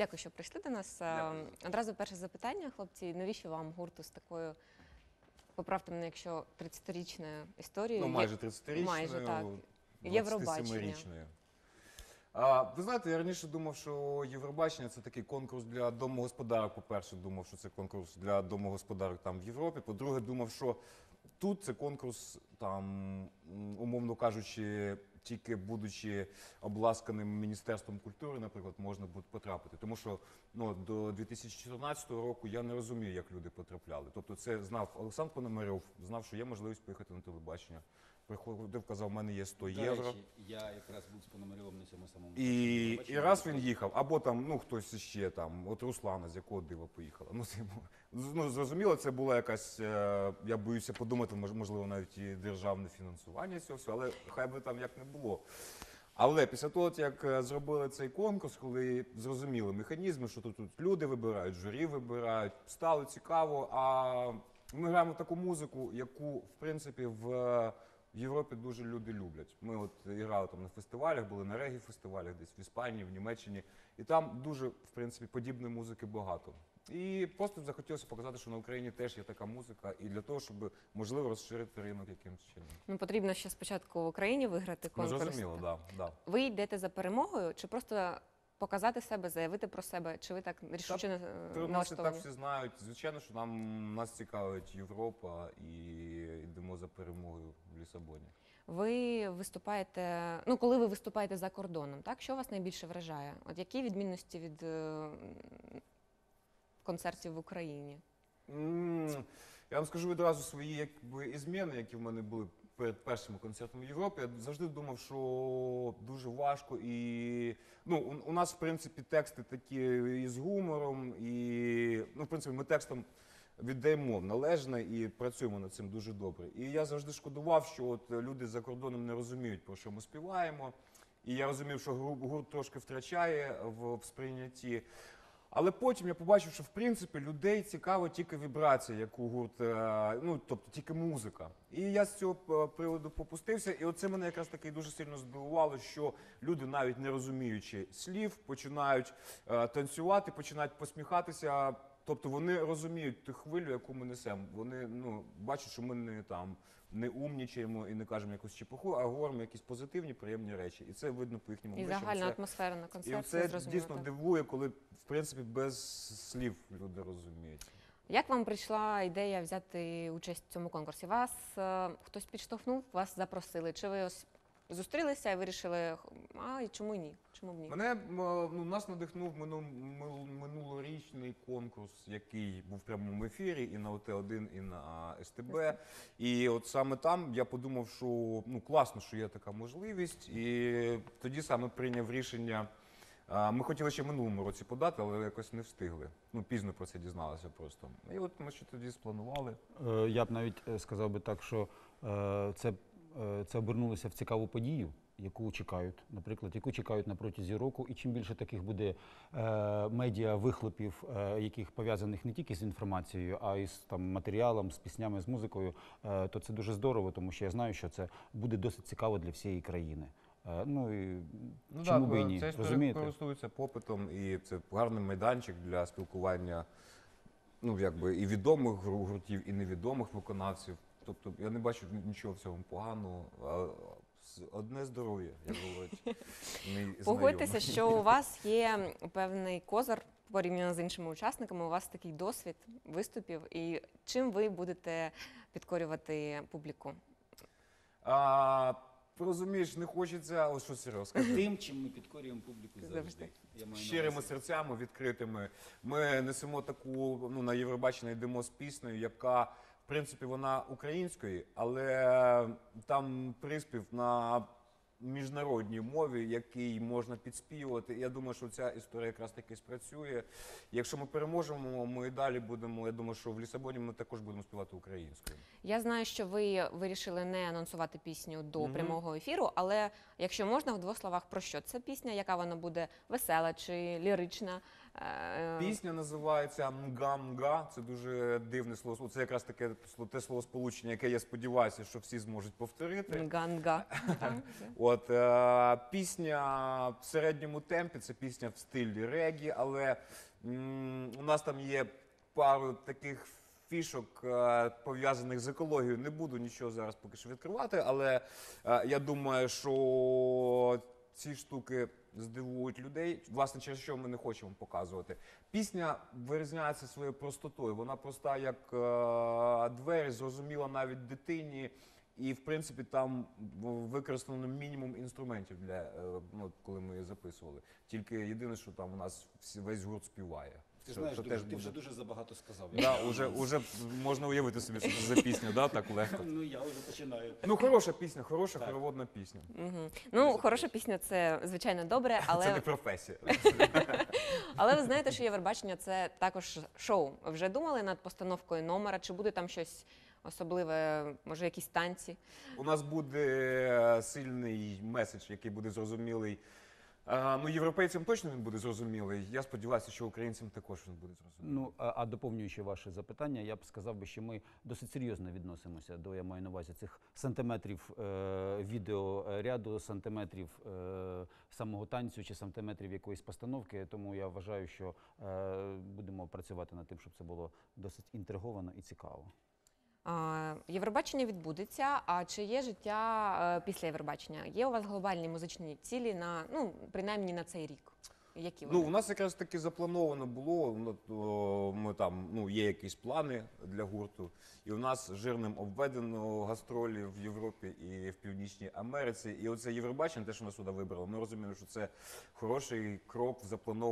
Дякую, що прийшли до нас. Дякую. Одразу перше запитання, хлопці. Навіщо вам гурту з такою, поправте мене, якщо 30-річною історією? Ну, майже 30-річною, Майже, так. Євробачення. 27-річною. Ви знаєте, я раніше думав, що Євробачення – це такий конкурс для домогосподарок. По-перше, думав, що це конкурс для домогосподарок там в Європі. По-друге, думав, що тут це конкурс, там, умовно кажучи, тільки будучи обласканим Міністерством культури, наприклад, можна буде потрапити. Тому що до 2014 року я не розумію, як люди потрапляли. Тобто це знав Олександр Пономарьов, знав, що є можливість поїхати на телебачення. Приходив, казав, в мене є 100 євро. До речі, я якраз був з Пономарьовим на цьому самому. І раз він їхав, або там, хтось ще там, от Руслана, з якого дива поїхала. Зрозуміло, це була якась, я боюся подумати, можливо, навіть і державне фінансування цього всього, але хай би там як не було. Але після того, як зробили цей конкурс, коли зрозуміли механізми, що тут люди вибирають, журі вибирають, стало цікаво, а ми граємо таку музику, яку, в принципі, в Європі дуже люди люблять. Ми от грали там на фестивалях, були на регі-фестивалях, десь в Іспанії, в Німеччині. І там дуже, в принципі, подібної музики багато. І просто захотілося показати, що на Україні теж є така музика, і для того, щоб, можливо, розширити ринок якимось чином. Ну, потрібно ще спочатку в Україні виграти конкурс. Зрозуміло, так. Да. Ви йдете за перемогою, чи просто показати себе, заявити про себе? Чи ви так рішуче Про нас і налаштовані? так всі знають. Звичайно, що нас цікавить Європа, і йдемо за перемогою в Лісабоні. Ви виступаєте, коли ви виступаєте за кордоном, так? Що вас найбільше вражає? От які відмінності від концертів в Україні? Я вам скажу відразу свої зміни, які в мене були перед першим концертом в Європі. Я завжди думав, що дуже важко. І у нас, в принципі, тексти такі і з гумором, і в принципі, ми текстом віддаємо належне і працюємо над цим дуже добре. І я завжди шкодував, що от люди за кордоном не розуміють, про що ми співаємо. І я розумів, що гурт трошки втрачає в сприйнятті. Але потім я побачив, що в принципі людей цікава тільки вібрація, яку гурт, тобто тільки музика. І я з цього приводу попустився, і оце мене якраз таки дуже сильно здивувало, що люди, навіть не розуміючи слів, починають танцювати, починають посміхатися. Тобто вони розуміють ту хвилю, яку ми несемо. Вони бачать, що ми не умнічаємо і не кажемо якусь чепуху, а говоримо якісь позитивні, приємні речі. І це видно по їхньому І обличчям. загальна атмосфера на концерті, І це зрозуміло, дійсно так. дивує, коли, в принципі, без слів люди розуміють. Як вам прийшла ідея взяти участь в цьому конкурсі? Вас хтось підштовхнув, вас запросили? Чи ви ось зустрілися і вирішили, і чому ні? Чому б ні? Нас надихнув минулорічний конкурс, який був в прямому ефірі і на ОТ1, і на СТБ. І от саме там я подумав, що класно, що є така можливість. І тоді саме прийняв рішення. Ми хотіли ще в минулому році подати, але якось не встигли. Пізно про це дізналися просто. І от ми ще тоді спланували. Я б навіть сказав би так, що це обернулося в цікаву подію, яку чекають, наприклад, яку чекають на протязі року. І чим більше таких буде медіа-вихлопів, яких пов'язаних не тільки з інформацією, а й з матеріалом, з піснями, з музикою, то це дуже здорово, тому що я знаю, що це буде досить цікаво для всієї країни. Чому б і ні, ця історія користується попитом, і це гарний майданчик для спілкування і відомих гуртів, і невідомих виконавців. Тобто я не бачу нічого в цьому поганого. Одне здоров'я, як говорить мій Погодьтеся, що у вас є певний козир порівняно з іншими учасниками, у вас такий досвід виступів. І чим ви будете підкорювати публіку? Розумієш, не хочеться, ось що Серега сказав. Тим, чим ми підкорюємо публіку завжди. Щирими серцями, відкритими. Ми несемо таку, на Євробачення йдемо з піснею, яка, в принципі, вона української, але там приспів на міжнародній мові, який можна підспівувати. Я думаю, що ця історія якраз таки спрацює. Якщо ми переможемо, ми і далі будемо, я думаю, що в Лісабоні ми також будемо співати українською. Я знаю, що ви вирішили не анонсувати пісню до прямого ефіру, але якщо можна, в двох словах, про що це пісня, яка вона буде, весела чи лірична, Пісня називається «Мга-мга». Це дуже дивне слово. Це якраз таке те словосполучення, яке я сподіваюся, що всі зможуть повторити. Ганга. От пісня в середньому темпі, це пісня в стилі регі, але у нас там є пару таких фішок, пов'язаних з екологією. Не буду нічого зараз поки що відкривати, але я думаю, що ці штуки здивують людей. Власне, через що ми не хочемо показувати. Пісня вирізняється своєю простотою. Вона проста, як двері, зрозуміла навіть дитині. І, в принципі, там використано мінімум інструментів, коли ми її записували. Тільки єдине, що там у нас весь гурт співає. Ти Що- знаєш, що дуже, теж ти буде. вже дуже забагато сказав. Да, уже можна уявити собі, що це за пісня, да, так легко. Ну, я вже починаю. Ну, хороша пісня, хороша Так. хороводна пісня. Ну, хороша пісня це звичайно добре, Це не але, професія. але ви знаєте, що Євробачення це також шоу. Вже думали над постановкою номера? Чи буде там щось особливе, може, якісь танці? У нас буде сильний меседж, який буде зрозумілий. Ну, європейцям точно він буде зрозумілий. Я сподіваюся, що українцям також він буде зрозумілий. Ну, а доповнюючи ваше запитання, я б сказав би, що ми досить серйозно відносимося до, я маю на увазі, цих сантиметрів відеоряду, сантиметрів самого танцю чи сантиметрів якоїсь постановки. Тому я вважаю, що будемо працювати над тим, щоб це було досить інтриговано і цікаво. Євробачення відбудеться, а чи є життя після Євробачення? Є у вас глобальні музичні цілі на, ну, принаймні на цей рік? Які вони? Ну, у нас якраз таки заплановано було. Ми там, є якісь плани для гурту, і у нас жирним обведено гастролі в Європі і в Північній Америці. І оце Євробачення, те, що нас сюди вибрало, ми розуміємо, що це хороший крок в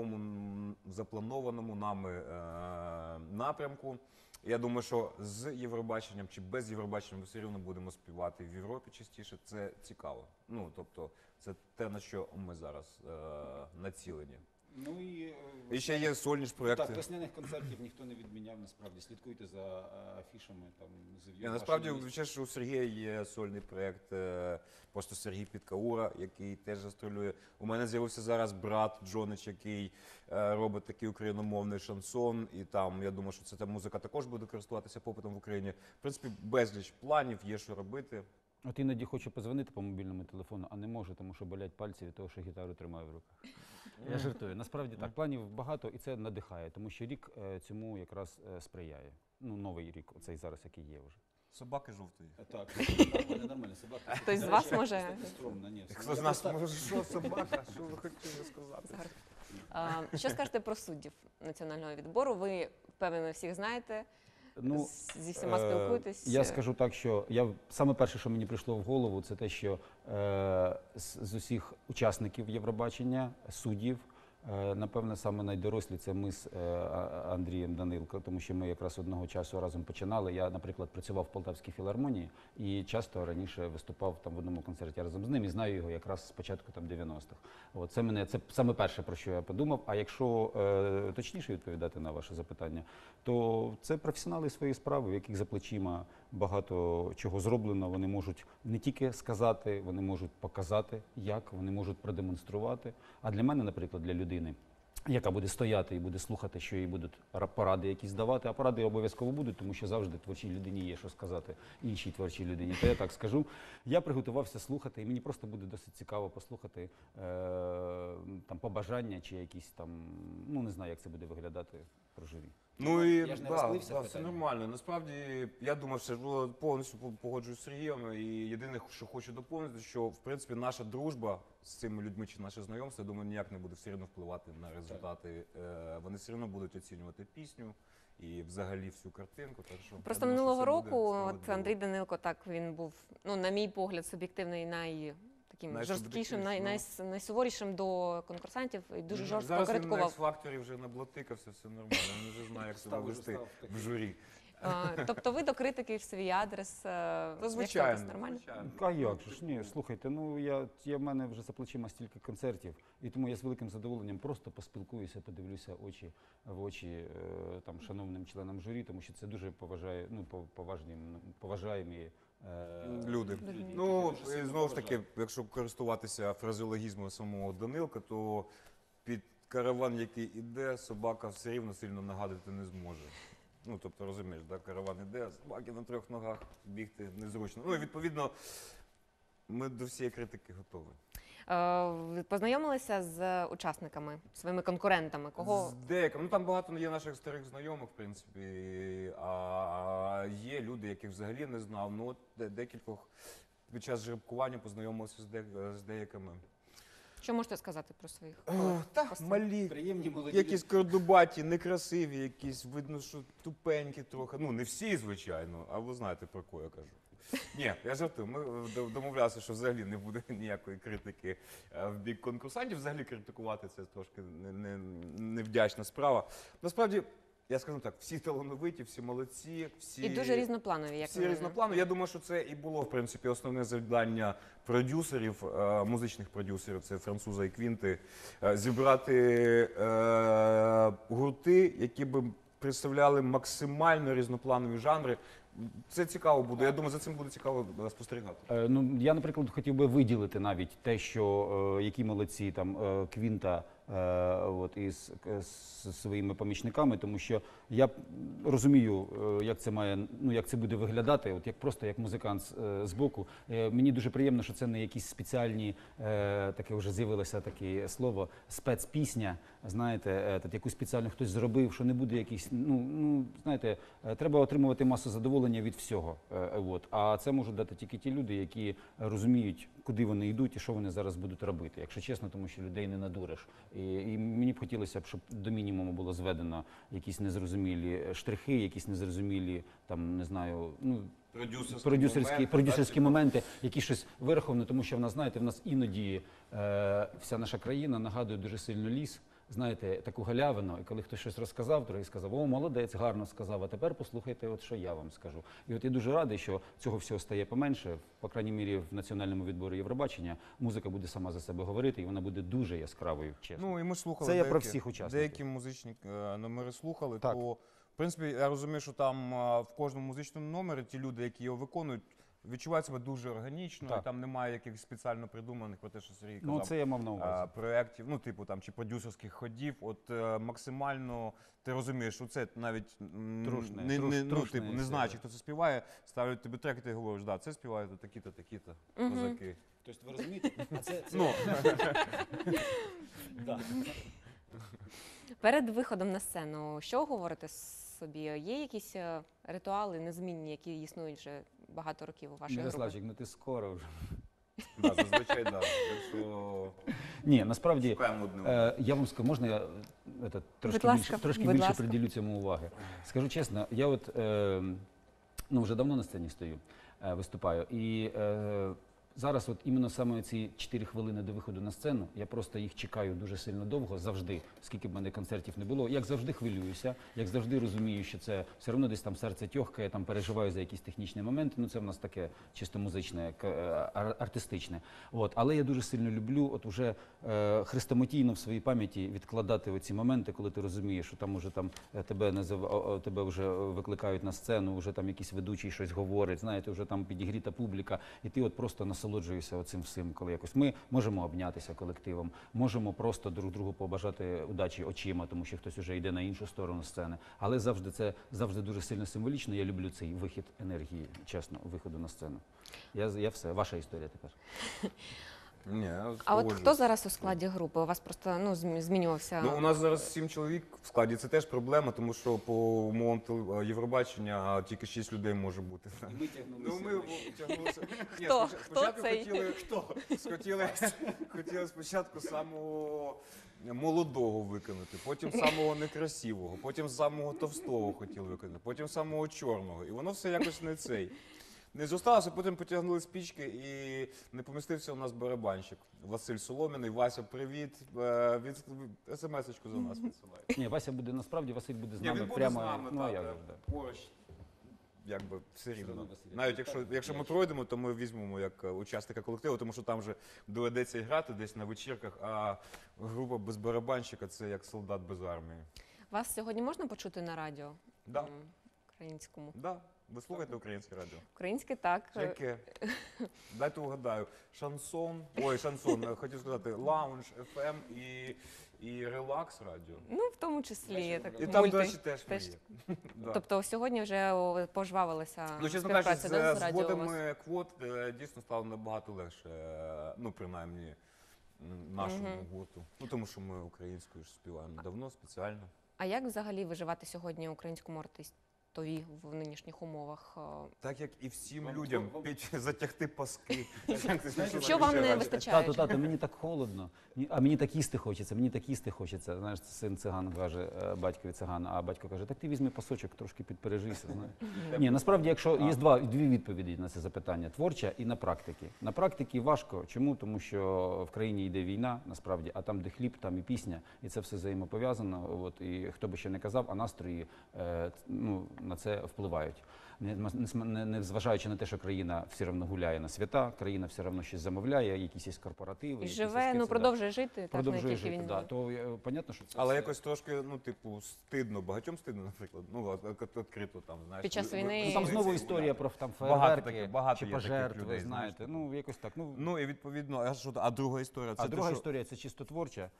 запланованому нами напрямку. Я думаю, що з Євробаченням чи без Євробачення ми все рівно будемо співати в Європі частіше. Це цікаво. Ну, тобто, це те, на що ми зараз націлені. Ну І ще є сольні ж проекти. Так, весняних концертів ніхто не відміняв, насправді. Слідкуйте за афішами. Там, Насправді, ще ж у Сергія є сольний проєкт, просто Сергій Підкаура, який теж гастролює. У мене з'явився зараз брат Джонич, який робить такий україномовний шансон. І там, я думаю, що ця музика також буде користуватися попитом в Україні. В принципі, безліч планів, є що робити. От іноді хочу позвонити по мобільному телефону, а не можу, тому що болять пальці від того, що гітару тримаю в руках. Я жартую. Насправді так, планів багато і це надихає, тому що рік цьому якраз сприяє. Ну, новий рік, оцей зараз, який є вже. Собаки жовтої. Так, нормально, собака. Хтось з вас може? Стромно, ні. Хто з нас може, що собака, що ви хотіли сказати? Що скажете про суддів національного відбору? Ви, впевнено, всіх знаєте, зі всіма спілкуєтесь? Я скажу так, що саме перше, що мені прийшло в голову, це те, що з усіх учасників Євробачення, суддів, напевно, саме найдорослі це ми з Андрієм Данилко, тому що ми якраз одного часу разом починали. Я, наприклад, працював в Полтавській філармонії і часто раніше виступав там в одному концерті разом з ним і знаю його якраз з початку там 90-х. От, це саме перше, про що я подумав. А якщо точніше відповідати на ваше запитання, то це професіонали своєї справи, в яких за плечима багато чого зроблено. Вони можуть не тільки сказати, вони можуть показати, як, вони можуть продемонструвати. А для мене, наприклад, для людини, яка буде стояти і буде слухати, що їй будуть поради якісь давати, а поради обов'язково будуть, тому що завжди творчій людині є що сказати іншій творчій людині. То я так скажу. Я приготувався слухати, і мені просто буде досить цікаво послухати там побажання чи якісь там, ну не знаю, як це буде виглядати про журі. Ну і Я ж не розплився в все питанні. нормально. Насправді, я думав, що повністю погоджуюсь з Сергієм. І єдине, що хочу доповнити, що в принципі наша дружба з цими людьми чи наше знайомство, я думаю, ніяк не буде все одно впливати на результати. Вони все одно будуть оцінювати пісню і взагалі всю картинку. Так що Просто я думаю, минулого що все буде року от справедливо. Андрій Данилко, так, він був, ну, на мій погляд, суб'єктивний, таким жорсткішим, найсуворішим до конкурсантів і дуже жорстко Зараз він на критикував. X-факторі вже наблатикався, все нормально. Він вже знає, як себе Став вести став в журі. Тобто ви до критики в свій адрес як Звичайно, ставитесь? Нормально? звичайно. А як же ж? Ні, слухайте, ну в мене вже за плечима стільки концертів, і тому я з великим задоволенням просто поспілкуюся, подивлюся в очі там шановним членам журі, тому що це дуже поважаємі Люди. Ну, і знову ж таки, якщо користуватися фразеологізмом самого Данилка, то під караван, який іде, собака все рівно сильно нагадати не зможе. Ну, тобто, розумієш, да? Караван іде, собаки на 3 ногах, бігти незручно. Ну, і відповідно, ми до всієї критики готові. Ви познайомилися з учасниками, своїми конкурентами? Кого? З деякими, ну там багато є наших старих знайомих, в принципі, а є люди, яких взагалі не знав. Ну, от декількох під час жеребкування познайомився з деякими. Що можете сказати про своїх? Та, малі, Приємні молоді. якісь кордубаті, некрасиві, якісь, видно, що тупенькі трохи. Ну, не всі, звичайно, а ви знаєте, про кого я кажу. Ні, я жартую. Ми домовлялися, що взагалі не буде ніякої критики в бік конкурсантів. Взагалі критикувати це трошки невдячна справа. Насправді, я скажу так, всі талановиті, всі молодці, всі... І дуже різнопланові, як Всі на мене. різнопланові. Я думаю, що це і було, в принципі, основне завдання продюсерів, музичних продюсерів, це француза і Квінти, зібрати гурти, які б представляли максимально різнопланові жанри. Це цікаво буде. Я думаю, за цим буде цікаво спостерігати. Ну, я, наприклад, хотів би виділити навіть те, що які молодці там Квінта от, із своїми помічниками, тому що я розумію, як це має, ну, як це буде виглядати, от як просто як музикант з боку. Мені дуже приємно, що це не якісь спеціальні, таке вже з'явилося таке слово, спецпісня, знаєте, яку спеціально хтось зробив, що не буде якийсь, ну знаєте, треба отримувати масу задоволення від всього. От. А це можуть дати тільки ті люди, які розуміють, куди вони йдуть і що вони зараз будуть робити. Якщо чесно, тому що людей не надуриш. І мені б хотілося б, щоб до мінімуму було зведено якісь незрозумілі штрихи, якісь незрозумілі, там, не знаю, ну, продюсерські моменти, які щось вираховано, тому що в нас, знаєте, в нас іноді вся наша країна нагадує дуже сильно ліс. Знаєте, таку галявину, і коли хтось щось розказав, другий сказав: о, молодець, гарно сказав, а тепер послухайте, от що я вам скажу. І от я дуже радий, що цього всього стає поменше. По крайній мірі, в національному відборі Євробачення музика буде сама за себе говорити, і вона буде дуже яскравою, чесно. Ну, і ми слухали Це я про всіх учасників. деякі музичні номери слухали, Так. то, в принципі, я розумію, що там в кожному музичному номері ті люди, які його виконують, відчувають себе дуже органічно, Так. і там немає якихось спеціально придуманих, про те, що Сергій казав, Ну, це я мав на увазі. проєктів, ну, типу, там, чи продюсерських ходів. От максимально ти розумієш, що це навіть Трушне не знаючи, хто це співає, ставлять тобі трек, і ти говориш, да, це співають такі-то, такі-то козаки. Тобто ви розумієте? Ну, Перед виходом на сцену, що говорите собі? Є якісь ритуали незмінні, які існують вже багато років у вашій групі? Мирославчик, ну ти скоро вже. да, зазвичай, да. Якщо Ні, насправді, шукаємо одне. я вам скажу, можна я трошки Будь більше, ласка, будь ласка. приділю цьому уваги. Скажу чесно, я от ну, вже давно на сцені стою, виступаю, і зараз от іменно саме ці 4 хвилини до виходу на сцену, я просто їх чекаю дуже сильно довго, завжди, скільки б мене концертів не було. Як завжди хвилююся, як завжди розумію, що це все одно десь там серце тьохкає, я там переживаю за якісь технічні моменти, ну це в нас таке чисто музичне, артистичне. От. Але я дуже сильно люблю от уже хрестоматійно в своїй пам'яті відкладати оці моменти, коли ти розумієш, що там уже там тебе вже викликають на сцену, вже там якийсь ведучий щось говорить, знаєте, вже там підігріта публіка, і ти от просто насолоджуюся оцим всім, коли якось ми можемо обнятися колективом, можемо просто друг другу побажати удачі очима, тому що хтось вже йде на іншу сторону сцени. Але завжди це завжди дуже сильно символічно. Я люблю цей вихід енергії, чесно, виходу на сцену. Я все. Ваша історія тепер. Ні, А от хто зараз у складі групи? У вас просто змінювався? Ну, у нас зараз 7 чоловік в складі. Це теж проблема, тому що по умовам Євробачення тільки 6 людей може бути. Ми тягнулися. Ну, ми тягнулися. Ні, Хто? спочатку Хто цей? хотіли спочатку самого молодого виконати, потім самого некрасивого, потім самого товстого хотіли виконати, потім самого чорного. І воно все якось не цей. Не зосталося, потім потягнули спічки і не помістився у нас барабанщик. Василь Соломіний. Вася, привіт. СМС-очку за нас відсилає. Ні, Вася буде насправді, Василь буде з Ні, нами він буде прямо. з нами, Ну, так, як так, же, да. поруч. Якби все рівно. Василь. Навіть якщо ми пройдемо, то ми візьмемо як учасника колективу, тому що там вже доведеться грати десь на вечірках, а група без барабанщика – це як солдат без армії. Вас сьогодні можна почути на радіо? Да. Українському. Да. Ви слухаєте українське радіо? Українське так. Яке? Дайте угадаю. Шансон, хотів сказати, лаунж, FM і і Релакс радіо. Ну, в тому числі. Так, І там, мульти. до речі, теж ми теж. є. Да. Тобто сьогодні вже пожвавилася Ну, чесно співпраця, кажучи, да, з з радіо у вас? вводами квот дійсно стало набагато легше, ну, принаймні, нашому гурту. Ну, тому що ми українською ж співаємо давно, спеціально. А як взагалі виживати сьогодні українському артистові в нинішніх умовах? Так як і всім людям затягти паски. Що вам не вистачає? Тато, мені так холодно, а мені так їсти хочеться, мені так їсти хочеться. Знаєш, син циган каже, батькові циган, а батько каже, так ти візьми пасочок, трошки підпережися. Ні, насправді, якщо є дві відповіді на це запитання: творча і на практики. На практиці важко. Чому? Тому що в країні йде війна, насправді, а там, де хліб, там і пісня, і це все взаємопов'язано. От, і хто би ще не казав, а настрої ну, на це впливають. Не зважаючи на те, що країна все одно гуляє на свята, країна все одно щось замовляє, якісь є корпоративи. І якісь живе, ескізи, ну, да. продовжує жити, так, не Продовжує тільки жити, він. да. То понятно, що це Але все- якось трошки, ну, типу, стидно, багатьом стидно, наприклад. Ну, відкрито там, знаєш. Під час війни- Ну, там знову Це історія про там Багато фейерверки таких- багато чи є таких пожертви, людей, знаєте. знаєш, Ну, якось так. Ну, Ну, і відповідно, а друга історія, це а те, друга що... історія це чисто творча.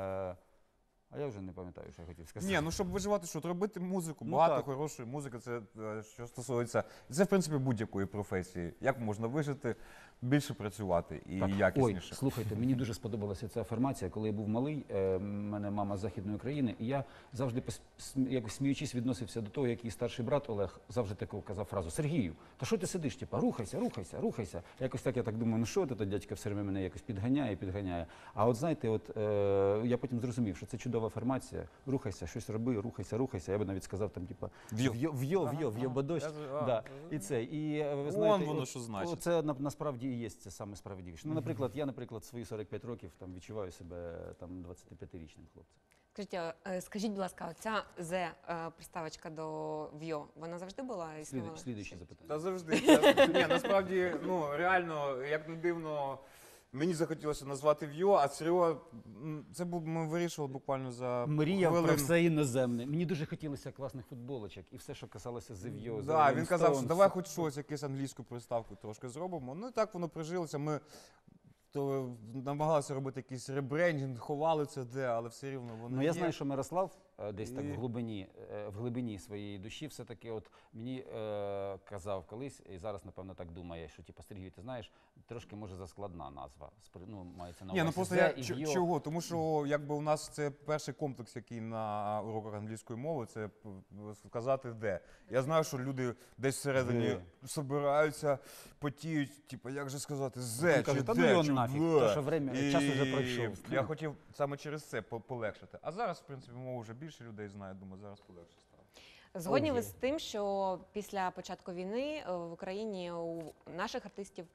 А я вже не пам'ятаю, що я хотів сказати. Ні, ну щоб виживати, що робити музику, Ну, багато так. хорошої музики, це що стосується, це в принципі будь-якої професії. Як можна вижити, більше працювати і Так. Ой, якісніше. слухайте, мені дуже сподобалася ця афірмація, коли я був малий, в мене мама з Західної України, і я завжди якось сміючись відносився до того, як її старший брат Олег завжди таку казав фразу: Сергію, та що ти сидиш? Типа, рухайся, рухайся, рухайся. Якось так я так думаю, ну що ти, дядька все время мене якось підганяє. А от знаєте, от я потім зрозумів, що це чудова афірмація. Рухайся, щось роби, рухайся. Я би навіть сказав там, типа, в'йо, бадощ. Да. І це. І ви знаєте, воно от- що значить. Це насправді і є це саме справедливіше. Ну, наприклад, я, свої 45 років там відчуваю себе там 25-річним хлопцем. Скажіть, будь ласка, ця приставочка до ВЙО, вона завжди була існувала? Слідуюче запитання. Та завжди. Ні, насправді, ну реально, як не дивно, мені захотілося назвати В'йо, а Серега, це ми вирішували буквально за Мріяв про хвилину. все іноземне. Мені дуже хотілося класних футболочок і все, що касалося Зев'йо. Да, він казав, що давай хоч щось, якусь англійську приставку трошки зробимо. Ну і так воно прижилося. Ми то намагалися робити якийсь ребрендінг, ховали це де, але все рівно воно Ну, я є. знаю, що Мирослав десь так І- в глибині своєї душі все-таки от мені казав колись, і зараз, напевно, так думає, що типу, Сергій, ти знаєш, трошки може заскладна назва. Ну, мається на Ні, ну увазі просто «зе» я і «в'йо». чого? Тому що якби у нас це перший комплекс, який на уроках англійської мови, це сказати де. Я знаю, що люди десь всередині «Де». собираються, потіють, типу, як же сказати, зе Він каже, чи «Та ну де, його чи нафіг, «ве». то, що время- час уже пройшов. Я хотів саме через це полегшити. А зараз, в принципі, мову вже більше людей знає, думаю, зараз полегше стало. Згодні ви Ой. з тим, що після початку війни в Україні у наших артистів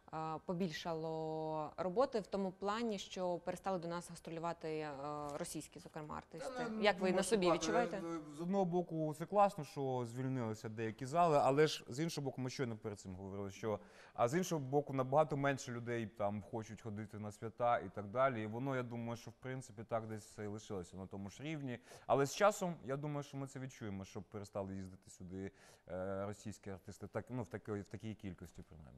побільшало роботи в тому плані, що перестали до нас гастролювати російські, зокрема, артисти. Як ви на собі відчуваєте? З одного боку, це класно, що звільнилися деякі зали, але ж з іншого боку, ми щойно перед цим говорили, що а з іншого боку, набагато менше людей там хочуть ходити на свята і так далі. І воно, я думаю, що в принципі так десь все і лишилося на тому ж рівні. Але з часом, я думаю, що ми це відчуємо, щоб перестали їздити сюди російські артисти, так ну в такій кількості принаймні.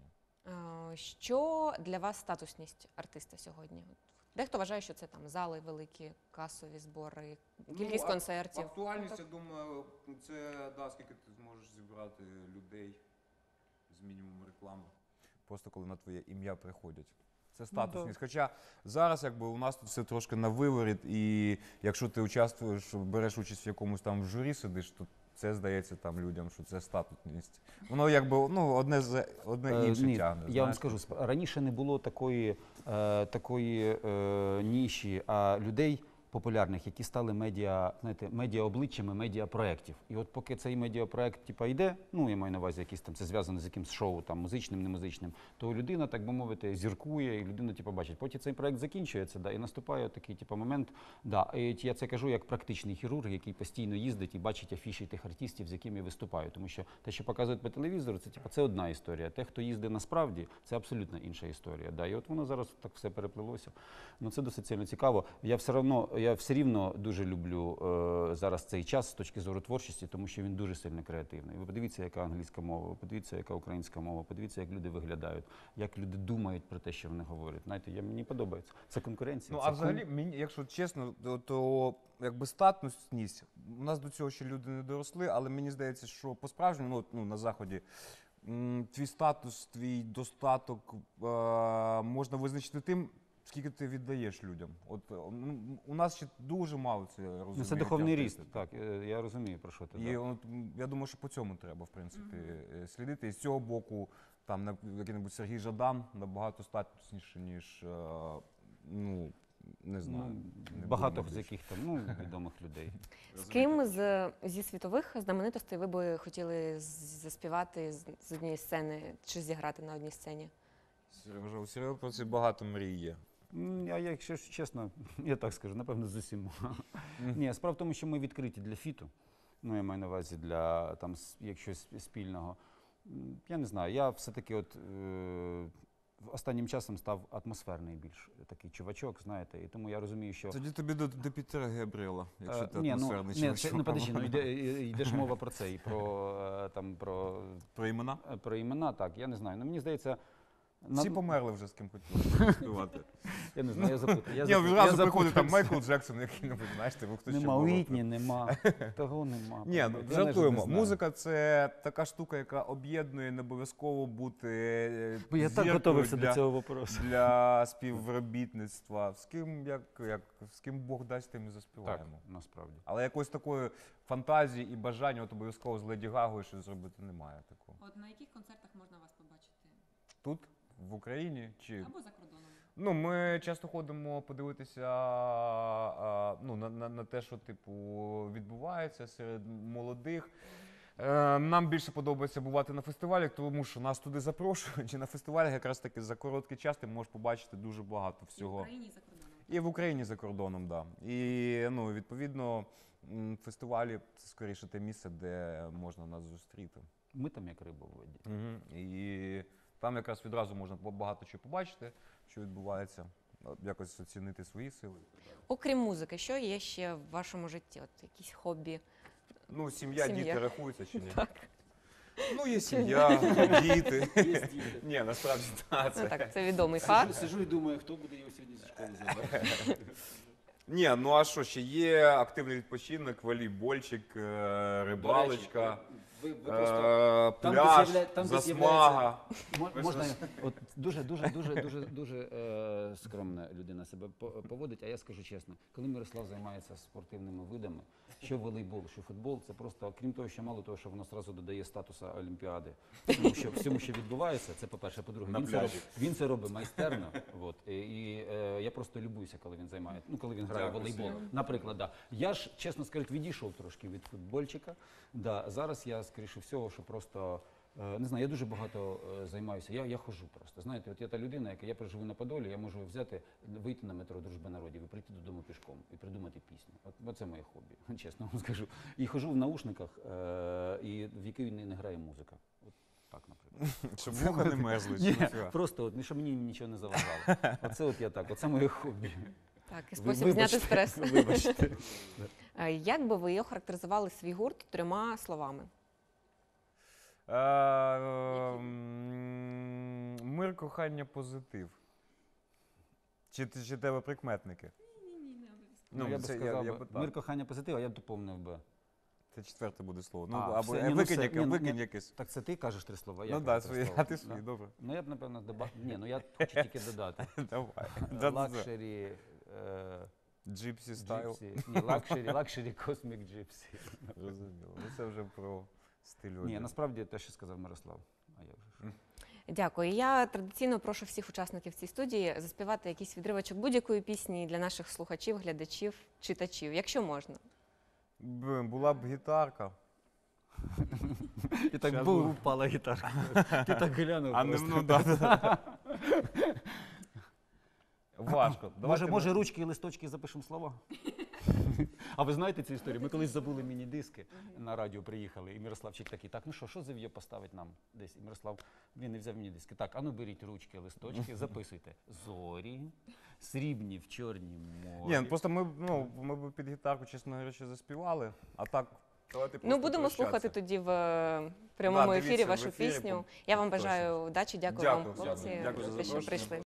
Що для вас статусність артиста сьогодні? Дехто вважає, що це там зали великі, касові збори, кількість концертів. Актуальність, я думаю, це скільки ти зможеш зібрати людей з мінімумом реклами. Просто коли на твоє ім'я приходять. Це статусність. Хоча зараз якби у нас тут все трошки на виворіт, і якщо ти участвуєш, береш участь в якомусь там в журі сидиш, то це здається там людям, що це статусність. Воно якби одне інше Ні, тягне. я вам знаєш. скажу, раніше не було такої ніші людей популярних, які стали медіа-обличчями медіапроєктів. І от поки цей медіапроєкт йде, ну я маю на увазі якийсь там, це зв'язано з якимсь шоу, там музичним, немузичним, то людина, так би мовити, зіркує, і людина бачить. Потім цей проєкт закінчується, і наступає такий момент. І я це кажу як практичний хірург, який постійно їздить і бачить афіші тих артистів, з якими я виступаю. Тому що те, що показують по телевізору, це одна історія. Те, хто їздить насправді, це абсолютно інша історія. І от воно зараз так все переплилося. Ну це досить сильно цікаво. Я все одно, я все рівно дуже люблю зараз цей час з точки зору творчості, тому що він дуже сильно креативний. Ви подивіться, яка англійська мова, ви подивіться, яка українська мова, подивіться, як люди виглядають, як люди думають про те, що вони говорять. Знаєте, мені подобається. Це конкуренція. Ну, це а взагалі, мені, якщо чесно, то якби статусність, у нас до цього ще люди не доросли, але мені здається, що по-справжньому, на Заході, твій статус, твій достаток можна визначити тим, скільки ти віддаєш людям. От у нас ще дуже мало це розуміє. Це духовний ріст, так, я розумію, про що ти. І от, я думаю, що по цьому треба, в принципі, слідити. І з цього боку, там, який-небудь Сергій Жадан набагато статусніше, ніж, не знаю. Багато з яких там, відомих людей. З ким зі світових знаменитостей ви би хотіли заспівати з однієї сцени чи зіграти на одній сцені? Сережа, у Сереги про це багато мрій є. А якщо ж чесно, я так скажу, напевно, з усіма. Ні, справа в тому, що ми відкриті для фіту. Я маю на увазі для якщо спільного. Я не знаю, я все-таки останнім часом став атмосферний більш такий чувачок, знаєте, і тому я розумію, що... Тоді тобі до Пітера Гебріела, якщо ти Ні, атмосферний чувачок. подожди, йде ж мова про це, і про імена? Про імена, так, я не знаю. Мені здається... Всі померли вже, з ким хотіли співати. Я не знаю, я запитую. Ні, відразу приходить там Майкл Джексон, який-небудь, знаєш, хтось ще Нема було. Уітні, нема, того нема. Ні, жартуємо. Музика – це така штука, яка об'єднує, не обов'язково бути Бо я так готовився до цього вопросу. для співробітництва. З ким Бог дасть, тим і заспіваємо. Так, насправді. Але якоїсь такої фантазії і бажання обов'язково з Леді Гагою щось зробити немає такого. От на яких концертах можна вас побачити? Тут, в Україні чи... Або за кордоном? Ми часто ходимо подивитися на те, що відбувається серед молодих. Нам більше подобається бувати на фестивалях, тому що нас туди запрошують. І на фестивалях якраз таки за короткий час ти можеш побачити дуже багато всього. І в Україні, і за кордоном? І в Україні, за кордоном, так. Да. І відповідно фестивалі – це скоріше те місце, де можна нас зустріти. Ми там як риба в воді. І там якраз відразу можна багато чого побачити, що відбувається, якось оцінити свої сили. Окрім музики, що є ще в вашому житті? Якісь хобі? Сім'я, діти рахуються чи ні? Так. Є сім'я, діти. Ні, насправді так. Це відомий факт. Сижу і думаю, хто буде його сьогодні зі школи забирати. Ні, а що ще? Є активний відпочинок, волейбольчик, рибалочка. Пляж, засмага. Можна, дуже скромна людина себе поводить, а я скажу чесно, коли Мирослав займається спортивними видами, що волейбол, що футбол, це просто, крім того, що мало того, що воно одразу додає статусу Олімпіади. Всьому, що відбувається, це по-перше, по-друге, він це робить майстерно, і я просто любуюся, коли він займається, коли він грає в волейбол. Наприклад, да. Я ж, чесно скажу, відійшов трошки від футбольчика, зараз я, скоріше всього, що просто, не знаю, я дуже багато займаюся, я ходжу просто. Знаєте, я та людина, я проживу на Подолі, я можу вийти на метро «Дружба народів» і прийти додому пішком, і придумати пісню. Оце моє хобі, чесно вам скажу. І ходжу в наушниках, і в якій не грає музика. Так, наприклад. Щоб вуха не мерзли. Ні, просто, щоб мені нічого не заважало. Оце моє хобі. Так, і спосіб зняти стрес. Вибачте. Як би ви охарактеризували свій гурт 3 словами? Мир, кохання, позитив. Чи тебе прикметники? Ні, не обов'язково. Я би сказав, мир, кохання, позитив, а я б доповнив би. Це 4-те буде слово. Або Викинь якесь. Так це ти кажеш 3 слова, А ти свої, добре. Я б, напевно, я хочу тільки додати. Давай. Лакшері... Джипсі стайл. Ні, лакшері космік джипсі. Розуміло. Це вже про стиль. Ні, насправді те, що сказав Мирослав. А як же ж? Дякую. Я традиційно прошу всіх учасників цієї студії заспівати якийсь відривочок будь-якої пісні для наших слухачів, глядачів, читачів, якщо можна. Була б гітарка. І так упала гітарка. Ти так глянув. Важко. Може ручки і листочки запишемо слова? А ви знаєте цю історію? Ми колись забули міні-диски, на радіо приїхали, і Мирославчик такий, так, ну що Зев'є поставить нам десь? І Мирослав, він не взяв міні-диски. Так, а ну беріть ручки, листочки, записуйте. Зорі, срібні в Чорнім морі. Ні, просто ми б під гітарку, чесно говорячи, заспівали, а так Давайте Ну, просто будемо прощатися. слухати тоді в прямому Да, ефірі дивіться в вашу ефірі, пісню. Я вам бажаю удачі, дякую вам, Дякую, хлопці, дякую за те, що запрошення. прийшли.